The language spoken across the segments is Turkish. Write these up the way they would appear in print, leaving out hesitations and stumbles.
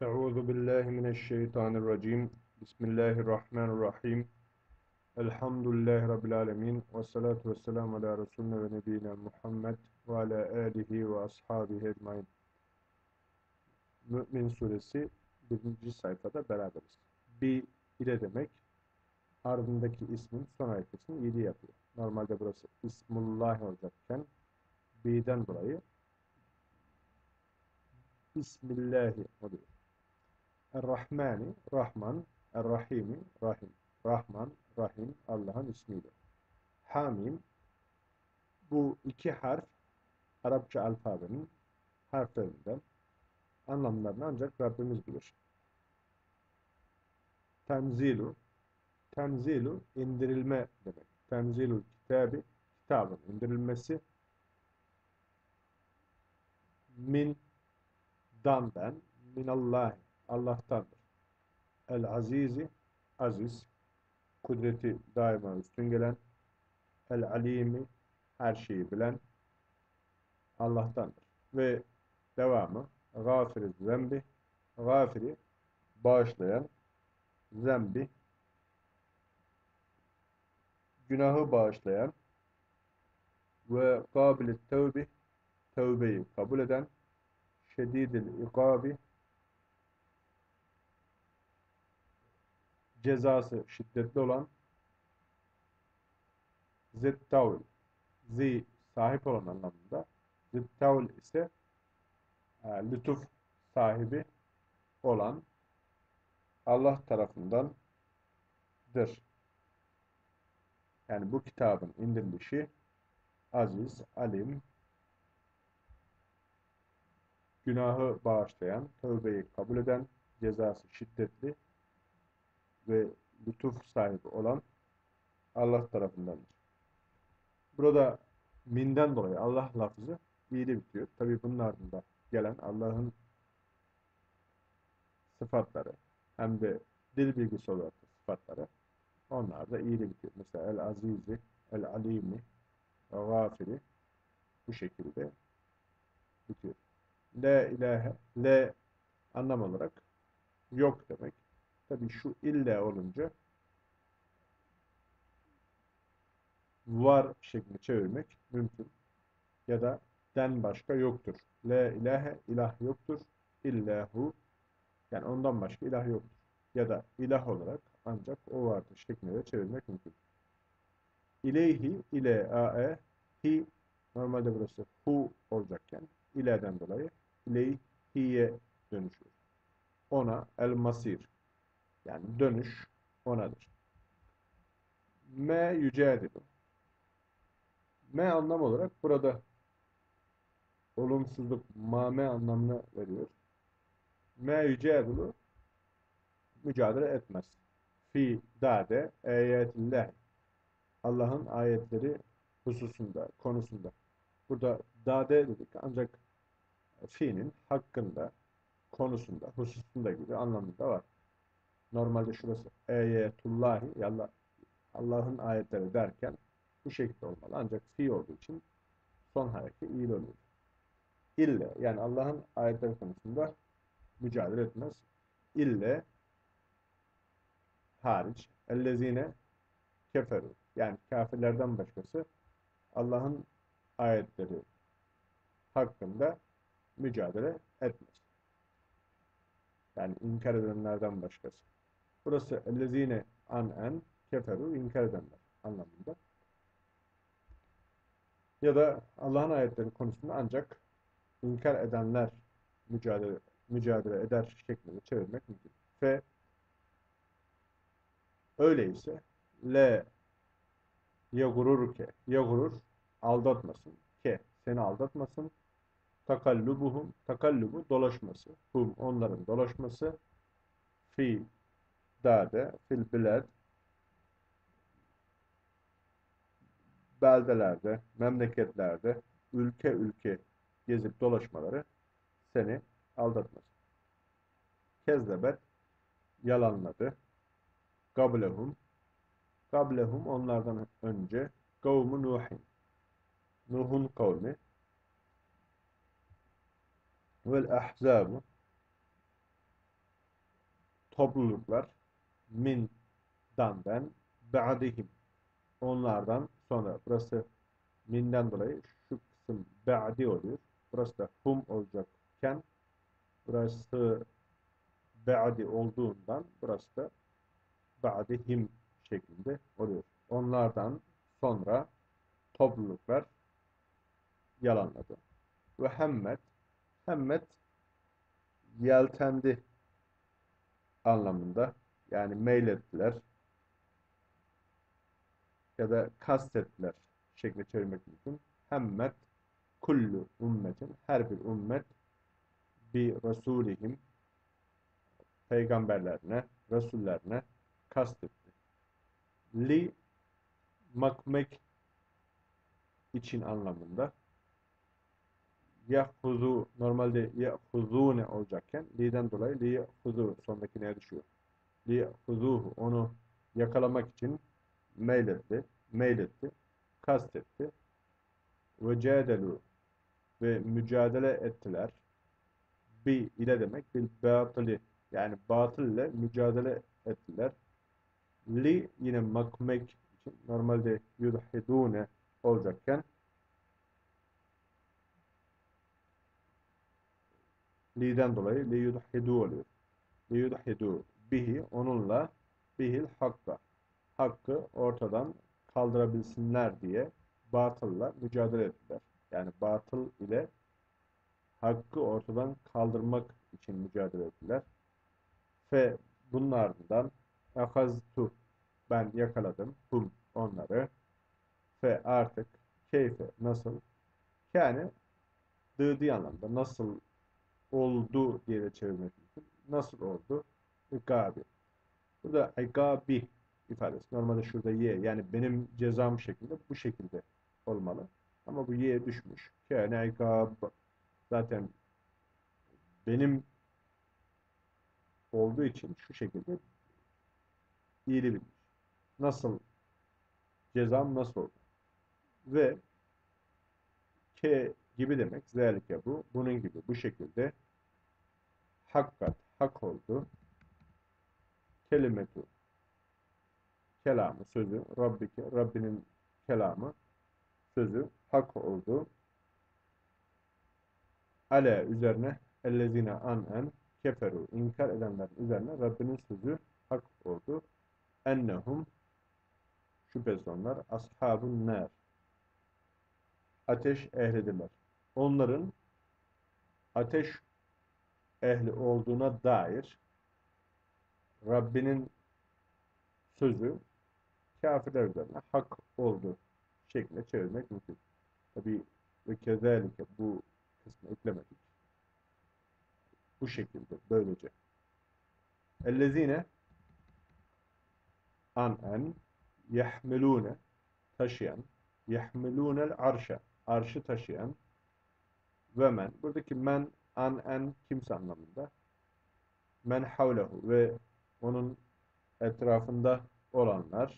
Euzu billahi mineşşeytanirracim. Bismillahirrahmanirrahim. Elhamdülillahi Rabbil alemin. Ve salatu ve selamu ala Resulüne ve Nebiyina Muhammed ve ala alihi ve ashabihi ecmain. Mü'min suresi 1. sayfada beraberiz. Bi ile demek ardındaki ismin son harfini 7 yapıyor. Normalde burası İsmullah olacakken bi'den dolayı Bismillahi oluyor. Er-Rahmani, Rahman, Er-Rahimi, Rahim. Rahman, Rahim, Allah'ın ismiyle. Hamim, bu iki harf Arapça alfabenin harflerinden, anlamlarını ancak Rabbimiz bilir. Tenzilu, tenzilu indirilme demek. Tenzilul kitabı, kitabın indirilmesi. Min, dandan, minallahi, Allah'tandır. El-Azizi, aziz, kudreti daima üstün gelen, El-Alimi, her şeyi bilen Allah'tandır. Ve devamı gafir-i zembi, gafiri bağışlayan, zembi günahı bağışlayan ve kabil-i tevbi, tevbeyi kabul eden, şedidil ikabi, cezası şiddetli olan, zittavl, zi sahip olan anlamında, zittavl ise lütuf sahibi olan Allah tarafındandır. Yani bu kitabın indirilişi aziz, alim, günahı bağışlayan, tövbeyi kabul eden, cezası şiddetli ve lütuf sahibi olan Allah tarafındandır. Burada minden dolayı Allah lafzı fiili bitiyor. Tabi bunun ardında gelen Allah'ın sıfatları hem de dil bilgisi olarak da sıfatları onlar da iyili bitiyor. Mesela el-azizi, el-alimi, el-gafiri bu şekilde bitiyor. La ilahe, le anlam olarak yok demek. Tabi şu ille olunca var şeklinde çevirmek mümkün. Ya da den başka yoktur. La ilahe, ilah yoktur. İllahu, yani ondan başka ilah yoktur. Ya da ilah olarak ancak o vardır şeklinde de çevirmek mümkün. İleyhi, ile, ae, hi, normalde burası hu olacakken ileden dolayı ileyhiye dönüşüyor. Ona el masir, yani dönüş onadır. Me yücedilu. Me anlam olarak burada olumsuzluk, mame anlamını veriyor. Me yücedilu mücadele etmez. Fi dade eyetillah, Allah'ın ayetleri hususunda, konusunda. Burada dade dedik ancak fi'nin hakkında, konusunda, hususunda gibi anlamında var. Normalde şurası eyetullahi, Allah'ın ayetleri derken bu şekilde olmalı. Ancak fi olduğu için son harfi il oluyor. İlle, yani Allah'ın ayetleri konusunda mücadele etmez. İlle hariç ellezine keferu, yani kafirlerden başkası Allah'ın ayetleri hakkında mücadele etmez. Yani inkar edenlerden başkası. Burası ellezine an keferu, inkar edenler anlamında. Ya da Allah'ın ayetleri konusunda ancak inkar edenler mücadele eder şeklinde çevirmek mümkün. Fe öyleyse le yagururke, yagurur aldatmasın, ke seni aldatmasın, takallubuhum, takallubu dolaşması, hum onların dolaşması, fi dade, fil bilad, beldelerde, memleketlerde, ülke ülke gezip dolaşmaları seni aldatmasın. Kezzebet yalanladı. Gablehum, gablehum onlardan önce, kavmu Nuhin, Nuh'un kavmi, vel ahzabu, topluluklar min dan ba'dihim onlardan sonra burası minden dolayı şu kısım ba'di oluyor. Burası da hum olacakken burası ba'di olduğundan burası da ba'dihim şeklinde oluyor. Onlardan sonra topluluklar yalanladı. Ve hemmet yeltendi anlamında. Yani meylettiler ya da kastettiler şeklinde çevirmek mümkün. Hemmet kullu ümmetin her bir ümmet bir rasulihim peygamberlerine, rasullerine kastetti. Li makmek için anlamında yahfuzu normalde yahfuzune olacakken li'den dolayı li yahfuzu sondaki neye düşüyor? Li yahfuzuhu onu yakalamak için meyletti, kastetti. Ve cadelu ve mücadele ettiler. Bi ile demek bil batıli yani batıl ile mücadele ettiler. Li yine makmek için normalde yudhidune olacakken li'den dolayı li yudhidu oluyor. Li yudhidu bihi onunla bihil hakka hakkı ortadan kaldırabilsinler diye batılla mücadele ettiler. Yani batıl ile hakkı ortadan kaldırmak için mücadele ettiler. Ve bunun ardından ekaztu ben yakaladım onları ve artık keyfe nasıl yani dıdi anlamda nasıl oldu diye de çevirmek mümkün. Nasıl oldu? Gabi. Burada gabi ifadesi. Normalde şurada ye yani benim cezam şeklinde bu şekilde olmalı. Ama bu ye düşmüş. Yani gab zaten benim olduğu için şu şekilde iyili bilmiş. Nasıl cezam nasıl oldu? Ve ke gibi demek. Zelike bu. Bunun gibi. Bu şekilde hakkat. Hak oldu. Kelimetu. Kelamı. Sözü. Rabbike. Rabbinin kelamı. Sözü. Hak oldu. Ale üzerine. Ellezine anen. Keferu. İnkar edenlerin üzerine Rabbinin sözü hak oldu. Ennehum. Şüphesiz onlar. Ashabun ner. Ateş ehlidirler. Onların ateş ehli olduğuna dair Rabbinin sözü kafirler üzerine hak oldu şeklinde çevirmek mümkün. Tabi ve kezalike bu kısmı eklemedik. Bu şekilde böylece. Ellezine anen yahmelune taşıyan yahmelunel arşa arşı taşıyan ve men buradaki men anen kimse anlamında men havlehu ve onun etrafında olanlar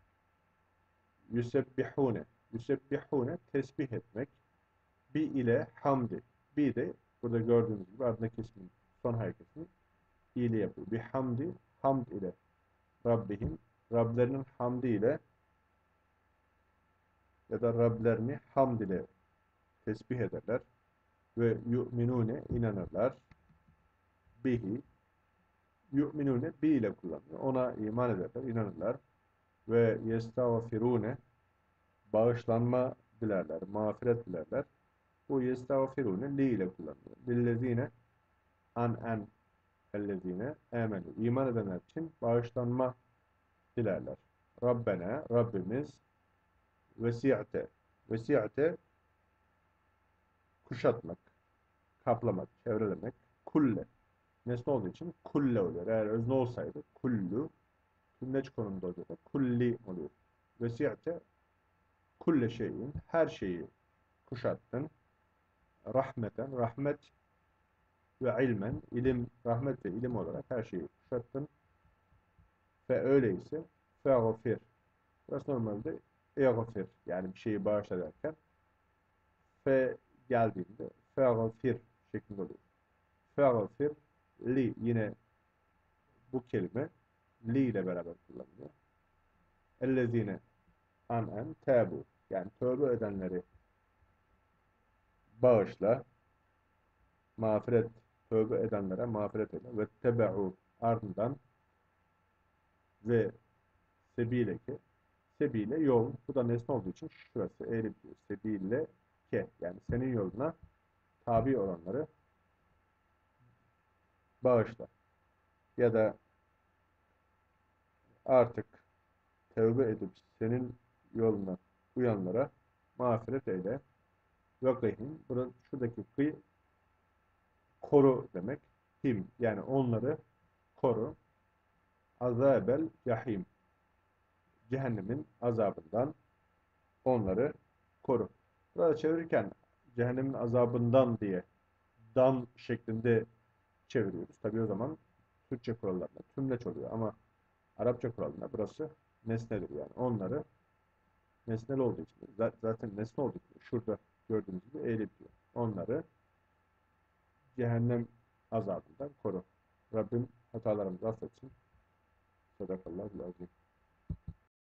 yüsebbihune yüsebbihune tesbih etmek bi ile hamdi bi de burada gördüğünüz gibi ardındaki ismin son hareketini i ile yapıyor. Bi hamdi hamd ile Rabbihim Rablerinin hamdi ile ya da Rablerini hamd ile tesbih ederler ve yu'minune inanırlar bihi yu'minune bi ile kullanıyor. Ona iman ederler, inanırlar ve yestağfirune bağışlanma dilerler, mağfiret dilerler. Bu yestağfirune li ile kullanılıyor. Lillezine en ellezine amenu. İman edenler için bağışlanma dilerler. Rabbena, Rabbimiz vesi'te. Vesi'te kuşatmak, kaplamak, çevrelemek. Kulle. Nesne olduğu için kulle oluyor. Eğer özne olsaydı kullu tümleç konumda olacaktı. Kulli oluyor. Vesi'te kulle şeyin, her şeyi kuşattın. Rahmeten, rahmet ve ilmen, ilim, rahmet ve ilim olarak her şeyi kuşattın. Ve öyleyse fe'gafir. Burası normalde eğafir yani bir şeyi bağışla derken fe geldiğinde fe'gafir şeklinde oluyor. Fe'gafir li yine Bu kelime li ile beraber kullanılıyor. Ellezine an'en tebu. Yani tövbe edenleri bağışla, mağfiret, tövbe edenlere mağfiret eyle. Ve tebe'u ardından ve sebileke, sebile yol. Bu da nesne olduğu için şurası eğri diyor. Sebile ke. Yani senin yoluna tabi olanları bağışla. Ya da artık tevbe edip senin yoluna uyanlara mağfiret eyle. Ve kıyhim. Şuradaki kıy koru demek. Him. Yani onları koru. Azabel yahim. Cehennemin azabından onları koru. Burada çevirirken cehennemin azabından diye dan şeklinde çeviriyoruz. Tabii o zaman Türkçe kurallarında tümleç oluyor ama Arapça kurallarında burası nesnedir yani. Onları nesnel olduğu için zaten nesne olduğu için şurada gördüğünüz gibi eğri diyor. Onları cehennem azabından koru. Rabbim hatalarımızı affetsin. Sadakallahu aleyhi.